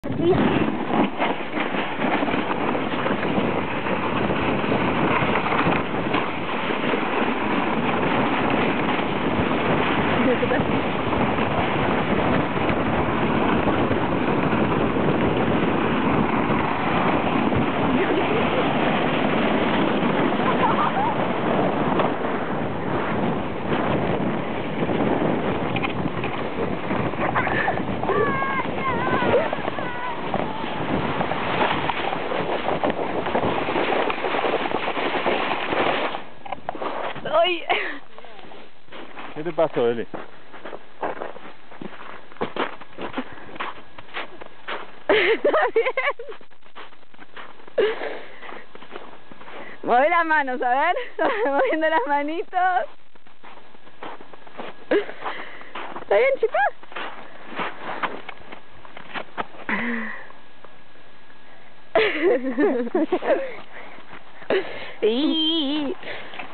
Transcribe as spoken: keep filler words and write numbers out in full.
Sí. ¡Ay! ¿Qué te pasó, Eli? ¿Está bien? Mueve las manos, a ver. Moviendo las manitos. ¿Está bien, chicos? Y